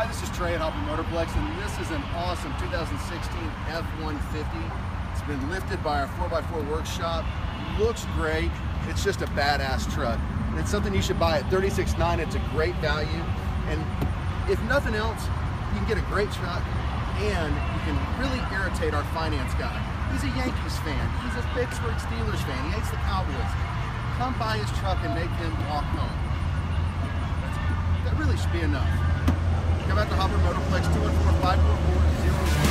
Hi, this is Trey at Hopper Motorplex, and this is an awesome 2016 F-150. It's been lifted by our 4x4 workshop. Looks great. It's just a badass truck. And it's something you should buy at $36,900. It's a great value. And if nothing else, you can get a great truck and you can really irritate our finance guy. He's a Yankees fan. He's a Pittsburgh Steelers fan. He hates the Cowboys. Come buy his truck and make him walk home. That really should be enough. Come out to Hopper Motorplex, 214-544-00.